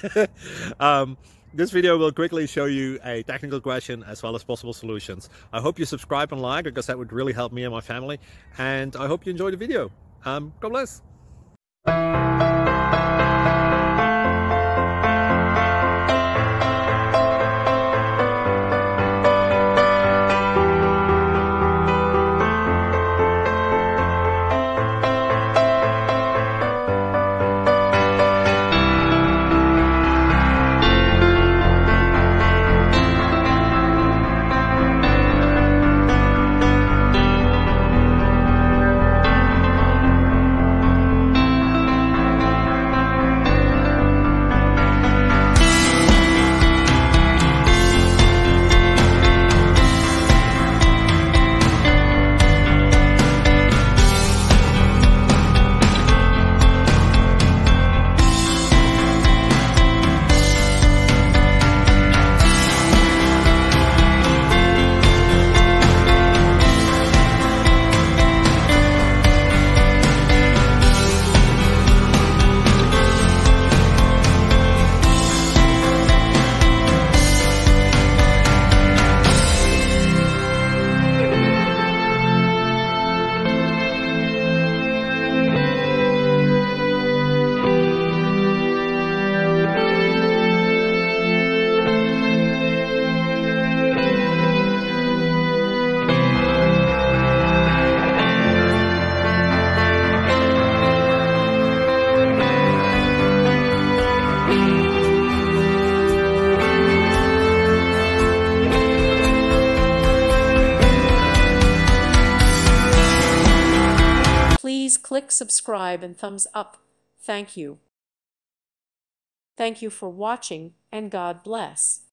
This video will quickly show you a technical question as well as possible solutions. I hope you subscribe and like, because that would really help me and my family. And I hope you enjoy the video. God bless. Please click subscribe and thumbs up. Thank you. Thank you for watching, and God bless.